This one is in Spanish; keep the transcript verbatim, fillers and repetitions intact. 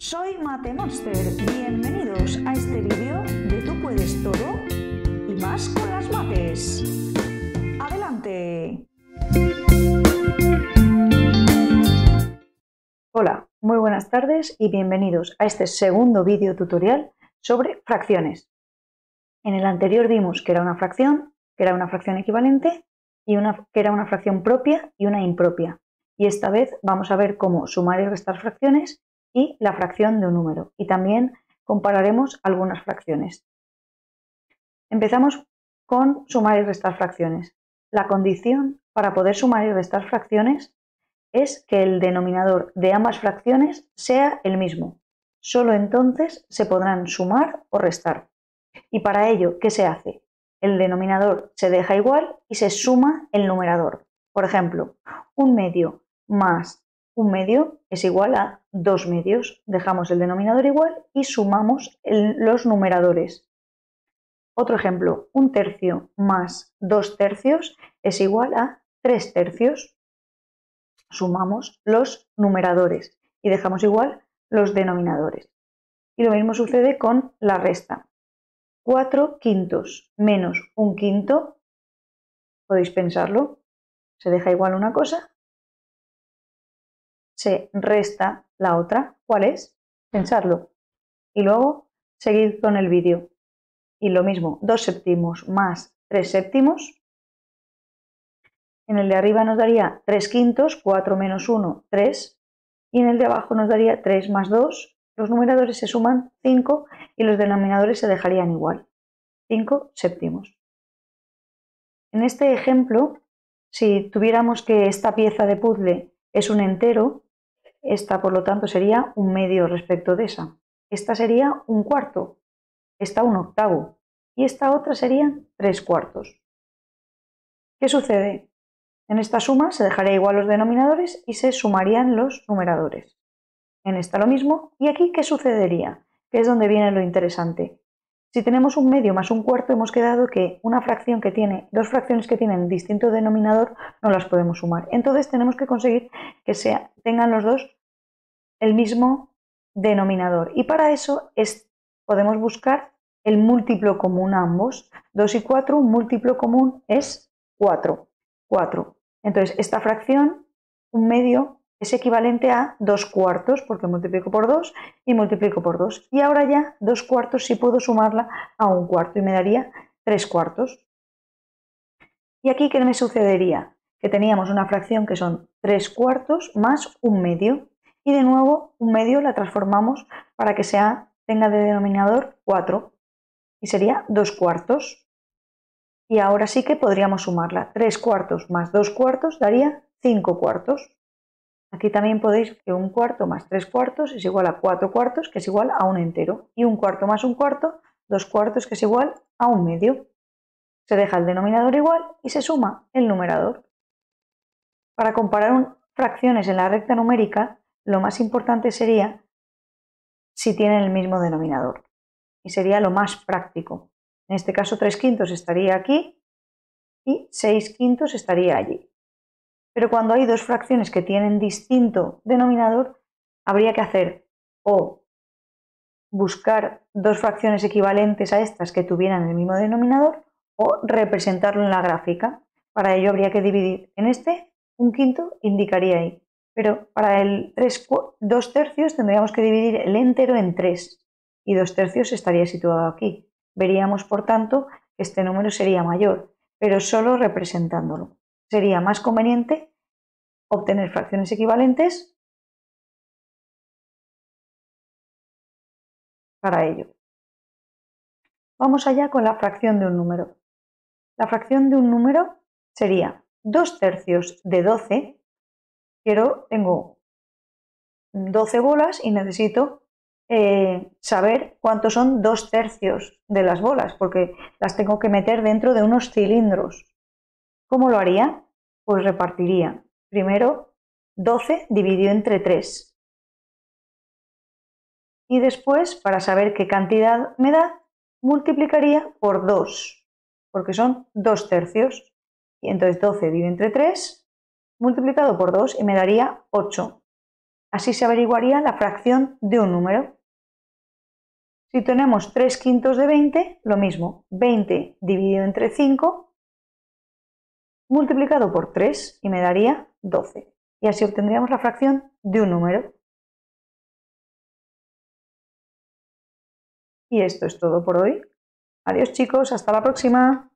Soy MateMonster, bienvenidos a este vídeo de Tú Puedes Todo y más con las mates. ¡Adelante! Hola, muy buenas tardes y bienvenidos a este segundo vídeo tutorial sobre fracciones. En el anterior vimos que era una fracción, que era una fracción equivalente y una, que era una fracción propia y una impropia. Y esta vez vamos a ver cómo sumar y restar fracciones y la fracción de un número. Y también compararemos algunas fracciones. Empezamos con sumar y restar fracciones. La condición para poder sumar y restar fracciones es que el denominador de ambas fracciones sea el mismo. Solo entonces se podrán sumar o restar. Y para ello, ¿qué se hace? El denominador se deja igual y se suma el numerador. Por ejemplo, un medio más un medio es igual a dos medios. Dejamos el denominador igual y sumamos el, los numeradores. Otro ejemplo, un tercio más dos tercios es igual a tres tercios. Sumamos los numeradores y dejamos igual los denominadores. Y lo mismo sucede con la resta. cuatro quintos menos un quinto, podéis pensarlo, se deja igual una cosa, se resta la otra. ¿Cuál es? Pensarlo. Y luego seguid con el vídeo. Y lo mismo, dos séptimos más tres séptimos. En el de arriba nos daría tres quintos, cuatro menos uno, tres. Y en el de abajo nos daría tres más dos. Los numeradores se suman cinco y los denominadores se dejarían igual. cinco séptimos. En este ejemplo, si tuviéramos que esta pieza de puzzle es un entero, esta por lo tanto sería un medio respecto de esa. Esta sería un cuarto, esta un octavo y esta otra serían tres cuartos. ¿Qué sucede? En esta suma se dejaría igual los denominadores y se sumarían los numeradores. En esta lo mismo. ¿Y aquí qué sucedería? Que es donde viene lo interesante. Si tenemos un medio más un cuarto, hemos quedado que una fracción que tiene, dos fracciones que tienen distinto denominador no las podemos sumar. Entonces tenemos que conseguir que sea, tengan los dos el mismo denominador. Y para eso es, podemos buscar el múltiplo común a ambos. dos y cuatro, un múltiplo común es cuatro. cuatro. Entonces esta fracción, un medio, es equivalente a dos cuartos, porque multiplico por dos y multiplico por dos. Y ahora ya dos cuartos sí puedo sumarla a un cuarto y me daría tres cuartos. ¿Y aquí qué me sucedería? Que teníamos una fracción que son tres cuartos más un medio. Y de nuevo un medio la transformamos para que sea, tenga de denominador cuatro. Y sería dos cuartos. Y ahora sí que podríamos sumarla. tres cuartos más dos cuartos daría cinco cuartos. Aquí también podéis que un cuarto más tres cuartos es igual a cuatro cuartos, que es igual a un entero. Y un cuarto más un cuarto, dos cuartos, que es igual a un medio. Se deja el denominador igual y se suma el numerador. Para comparar un, fracciones en la recta numérica, lo más importante sería si tienen el mismo denominador. Y sería lo más práctico. En este caso tres quintos estaría aquí y seis quintos estaría allí. Pero cuando hay dos fracciones que tienen distinto denominador, habría que hacer o buscar dos fracciones equivalentes a estas que tuvieran el mismo denominador o representarlo en la gráfica. Para ello habría que dividir en este, un quinto indicaría ahí. Pero para el dos tercios tendríamos que dividir el entero en tres y dos tercios estaría situado aquí. Veríamos, por tanto, que este número sería mayor, pero solo representándolo. Sería más conveniente obtener fracciones equivalentes para ello. Vamos allá con la fracción de un número. La fracción de un número sería dos tercios de doce. Quiero, tengo doce bolas y necesito eh, saber cuántos son dos tercios de las bolas, porque las tengo que meter dentro de unos cilindros. ¿Cómo lo haría? Pues repartiría primero doce dividido entre tres. Y después, para saber qué cantidad me da, multiplicaría por dos, porque son dos tercios. Y entonces doce dividido entre tres, multiplicado por dos y me daría ocho. Así se averiguaría la fracción de un número. Si tenemos tres quintos de veinte, lo mismo, veinte dividido entre cinco multiplicado por tres y me daría doce. Y así obtendríamos la fracción de un número. Y esto es todo por hoy. Adiós chicos, hasta la próxima.